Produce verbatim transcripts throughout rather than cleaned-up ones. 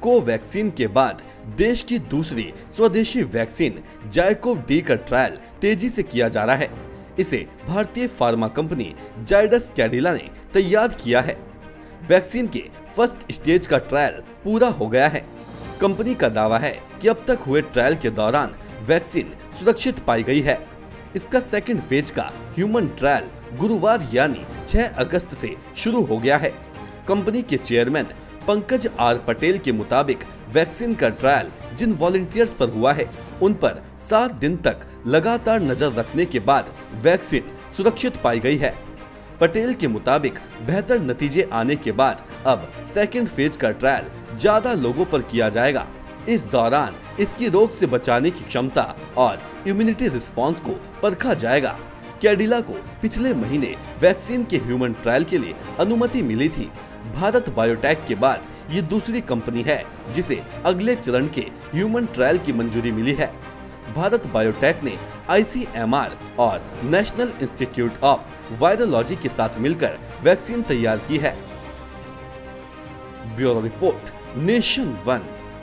Covaxin के बाद देश की दूसरी स्वदेशी वैक्सीन जाइकोव डी का ट्रायल तेजी से किया जा रहा है। इसे भारतीय फार्मा कंपनी जाइडस कैडिला ने तैयार किया है। वैक्सीन के फर्स्ट स्टेज का ट्रायल पूरा हो गया है। कंपनी का दावा है कि अब तक हुए ट्रायल के दौरान वैक्सीन सुरक्षित पाई गई है। इसका सेकंड फेज का ह्यूमन ट्रायल गुरुवार यानी छह अगस्त से शुरू हो गया है। कंपनी के चेयरमैन पंकज आर पटेल के मुताबिक वैक्सीन का ट्रायल जिन वॉलंटियर्स पर हुआ है उन पर सात दिन तक लगातार नजर रखने के बाद वैक्सीन सुरक्षित पाई गई है। पटेल के मुताबिक बेहतर नतीजे आने के बाद अब सेकंड फेज का ट्रायल ज्यादा लोगों पर किया जाएगा। इस दौरान इसकी रोग से बचाने की क्षमता और इम्यूनिटी रिस्पांस को परखा जाएगा। कैडिला को पिछले महीने वैक्सीन के ह्यूमन ट्रायल के लिए अनुमति मिली थी। भारत बायोटेक के बाद ये दूसरी कंपनी है जिसे अगले चरण के ह्यूमन ट्रायल की मंजूरी मिली है। भारत बायोटेक ने आई सी एम आर और नेशनल इंस्टीट्यूट ऑफ वायरोलॉजी के साथ मिलकर वैक्सीन तैयार की है। Bureau report, Nation One.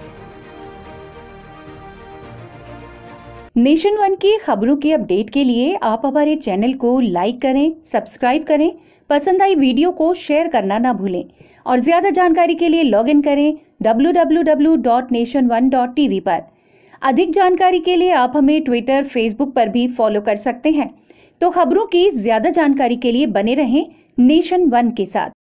Nation One की खबरों के अपडेट के लिए आप हमारे चैनल को लाइक करें, सब्सक्राइब करें, पसंद आई वीडियो को शेयर करना ना भूलें और ज्यादा जानकारी के लिए लॉग इन करें W W W dot Nation One dot T V पर। अधिक जानकारी के लिए आप हमें ट्विटर, फेसबुक पर भी फॉलो कर सकते हैं। तो खबरों की ज्यादा जानकारी के लिए बने रहें नेशन वन के साथ।